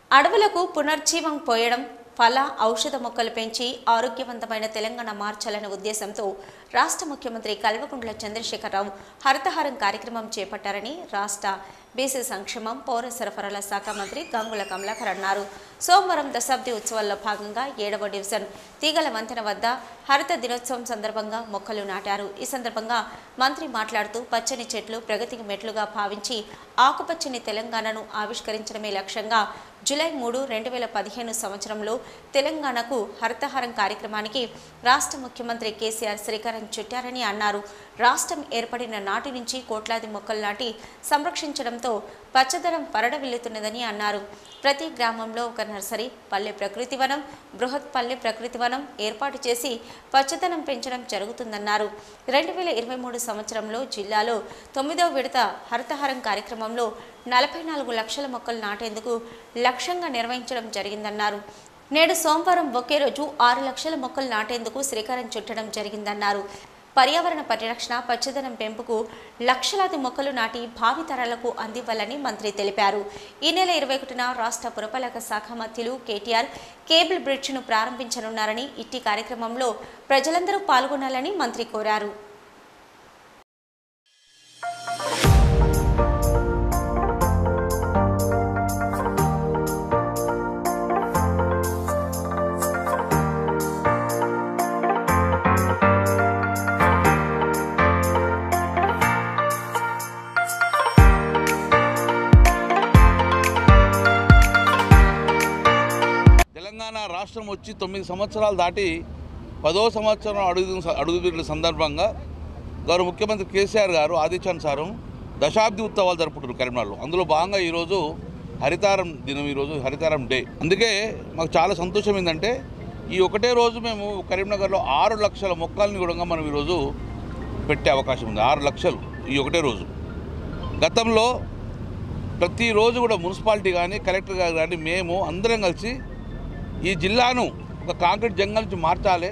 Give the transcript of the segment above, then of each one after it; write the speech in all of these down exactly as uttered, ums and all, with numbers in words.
అడవులకు పునర్జీవం పోయడం, ఫల ఔషధ మొక్కలు పెంచి ఆరోగ్యవంతమైన తెలంగాణ మార్చాలనే ఉద్దేశంతో రాష్ట్ర ముఖ్యమంత్రి కల్వకుంట్ల చంద్రశేఖరరావు హరితహారం కార్యక్రమం చేపట్టారని రాష్ట్ర బీసీ సంక్షేమం పౌర సరఫరాల శాఖ మంత్రి గంగుల కమలాకర్ అన్నారు. సోమవారం దశాబ్ది ఉత్సవాల్లో భాగంగా ఏడవ డివిజన్ తీగల వంతెన వద్ద హరిత దినోత్సవం సందర్భంగా మొక్కలు నాటారు. ఈ సందర్భంగా మంత్రి మాట్లాడుతూ పచ్చని చెట్లు ప్రగతికి మెట్లుగా భావించి ఆకుపచ్చని తెలంగాణను ఆవిష్కరించడమే లక్ష్యంగా జూలై మూడు రెండు వేల పదిహేను సంవత్సరంలో తెలంగాణకు హరితహారం కార్యక్రమానికి రాష్ట్ర ముఖ్యమంత్రి కేసీఆర్ శ్రీకారం చుట్టారని అన్నారు. రాష్ట్రం ఏర్పడిన నాటి నుంచి కోట్లాది మొక్కలు నాటి సంరక్షించడంతో పచ్చదనం పరడవిల్లుతున్నదని అన్నారు. ప్రతి గ్రామంలో ఒక నర్సరీ, పల్లె ప్రకృతి వనం, బృహత్ పల్లె ప్రకృతి వనం ఏర్పాటు చేసి పచ్చదనం పెంచడం జరుగుతుందన్నారు. రెండు వేల ఇరవై మూడు సంవత్సరంలో జిల్లాలో తొమ్మిదవ విడత హరితహారం కార్యక్రమంలో నలభై నాలుగు లక్షల మొక్కలు నాటేందుకు లక్ష్యంగా నిర్వహించడం జరిగిందన్నారు. నేడు సోమవారం ఒకే రోజు ఆరు లక్షల మొక్కలు నాటేందుకు శ్రీకారం చుట్టడం జరిగిందన్నారు. పర్యావరణ పరిరక్షణ, పచ్చదనం పెంపుకు లక్షలాది మొక్కలు నాటి భావితరాలకు అందివ్వాలని మంత్రి తెలిపారు. ఈ నెల ఇరవై ఒకటిన రాష్ట్ర పురపాలక శాఖ మంత్రులు కేటీఆర్ కేబుల్ బ్రిడ్జ్ను ప్రారంభించనున్నారని, ఇట్టి కార్యక్రమంలో ప్రజలందరూ పాల్గొనాలని మంత్రి కోరారు. తెలంగాణ రాష్ట్రం వచ్చి తొమ్మిది సంవత్సరాలు దాటి పదో సంవత్సరం అడుగు అడుగుపెట్టిన సందర్భంగా గౌరవ ముఖ్యమంత్రి కేసీఆర్ గారు ఆదేశానుసారం దశాబ్ది ఉత్సవాలు జరుపుకుంటారు కరీంనగర్లో. అందులో భాగంగా ఈరోజు హరితారం దినం, ఈరోజు హరితారం డే. అందుకే మాకు చాలా సంతోషం ఏంటంటే ఈ ఒకటే రోజు మేము కరీంనగర్లో ఆరు లక్షల మొక్కల్ని కూడా మనం ఈరోజు పెట్టే అవకాశం ఉంది. ఆరు లక్షలు ఈ ఒకటే రోజు. గతంలో ప్రతిరోజు కూడా మున్సిపాలిటీ కానీ కలెక్టర్ గారు కానీ మేము అందరం కలిసి ఈ జిల్లాను ఒక కాంక్రీట్ జంగల్ నుంచి మార్చాలి,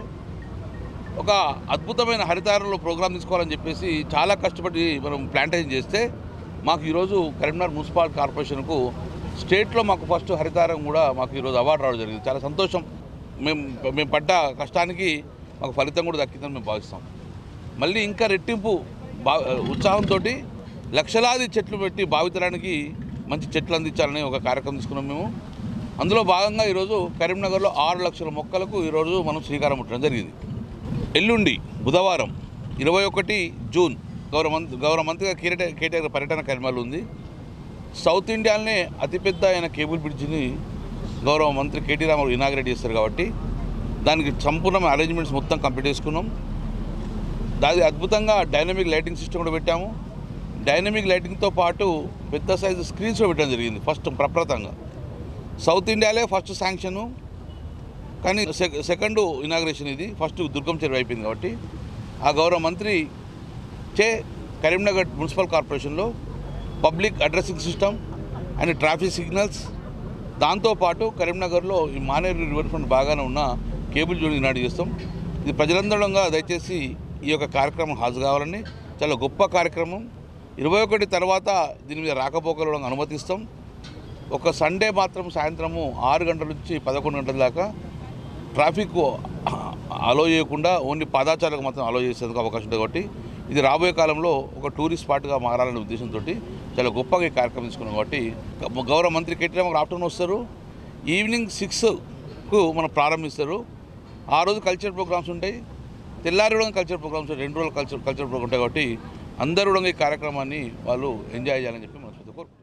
ఒక అద్భుతమైన హరితారంలో ప్రోగ్రాం తీసుకోవాలని చెప్పేసి చాలా కష్టపడి మనం ప్లాంటేషన్ చేస్తే మాకు ఈరోజు కరీంనగర్ మున్సిపల్ కార్పొరేషన్కు స్టేట్లో మాకు ఫస్ట్ హరితారం కూడా మాకు ఈరోజు అవార్డు రావడం జరిగింది. చాలా సంతోషం. మేము మేము పడ్డ కష్టానికి మాకు ఫలితం కూడా దక్కిందని మేము భావిస్తాం. మళ్ళీ ఇంకా రెట్టింపు బా ఉత్సాహంతో లక్షలాది చెట్లు పెట్టి భావితరానికి మంచి చెట్లు అందించాలని ఒక కార్యక్రమం తీసుకున్నాం మేము. అందులో భాగంగా ఈరోజు కరీంనగర్లో ఆరు లక్షల మొక్కలకు ఈరోజు మనం శ్రీకారం చుట్టడం జరిగింది. ఎల్లుండి బుధవారం ఇరవై ఒకటి జూన్ గౌరవ మంత్రి గౌరవ మంత్రిగా కేటీఆర్ కేటీఆర్ పర్యటన కరీంనగర్లో ఉంది. సౌత్ ఇండియాలోనే అతిపెద్ద అయిన కేబుల్ బ్రిడ్జిని గౌరవ మంత్రి కేటీ రామారావు ఇనాగ్రేట్ చేస్తారు కాబట్టి దానికి సంపూర్ణమైన అరేంజ్మెంట్స్ మొత్తం కంప్లీట్ చేసుకున్నాం. దాని అద్భుతంగా డైనమిక్ లైటింగ్ సిస్టమ్ కూడా పెట్టాము. డైనమిక్ లైటింగ్తో పాటు పెద్ద సైజు స్క్రీన్స్ కూడా పెట్టడం జరిగింది. ఫస్ట్ ప్రప్రథంగా సౌత్ ఇండియాలే ఫస్ట్ శాంక్షను, కానీ సెకండ్ ఇనాగ్రేషన్ ఇది. ఫస్ట్ దుర్గం చెరువు అయిపోయింది కాబట్టి ఆ గౌరవ మంత్రి చే కరీంనగర్ మున్సిపల్ కార్పొరేషన్లో public addressing system and traffic signals, దాంతోపాటు కరీంనగర్లో ఈ మానేరు రివర్ ఫ్రంట్ బాగానే ఉన్న కేబుల్ జోన్ ఈనాడు చేస్తాం. ఇది ప్రజలందరంగా దయచేసి ఈ యొక్క కార్యక్రమం హాజరు కావాలని. చాలా గొప్ప కార్యక్రమం. ఇరవై ఒకటి తర్వాత దీని మీద రాకపోకలు అనుమతిస్తాం. ఒక సండే మాత్రం సాయంత్రము ఆరు గంటల నుంచి పదకొండు గంటల దాకా ట్రాఫిక్ అలో చేయకుండా ఓన్లీ పాదాచారులకు మాత్రం అలో చేసేందుకు అవకాశం ఉంటుంది. కాబట్టి ఇది రాబోయే కాలంలో ఒక టూరిస్ట్ స్పాట్గా మారాలనే ఉద్దేశంతో చాలా గొప్పగా ఈ కార్యక్రమం తీసుకున్నాం. కాబట్టి గౌరవ మంత్రి కేటీ రామారావు ఆఫ్టర్నూన్ వస్తారు, ఈవినింగ్ సిక్స్కు మనం ప్రారంభిస్తారు. ఆ రోజు కల్చర్ ప్రోగ్రామ్స్ ఉంటాయి, తెల్లారి కూడా కల్చర్ ప్రోగ్రామ్స్, రెండు రోజులు కల్చర్ కల్చర్ ప్రోగ్రామ్ ఉంటాయి. కాబట్టి అందరూ కూడా ఈ కార్యక్రమాన్ని వాళ్ళు ఎంజాయ్ చేయాలని చెప్పి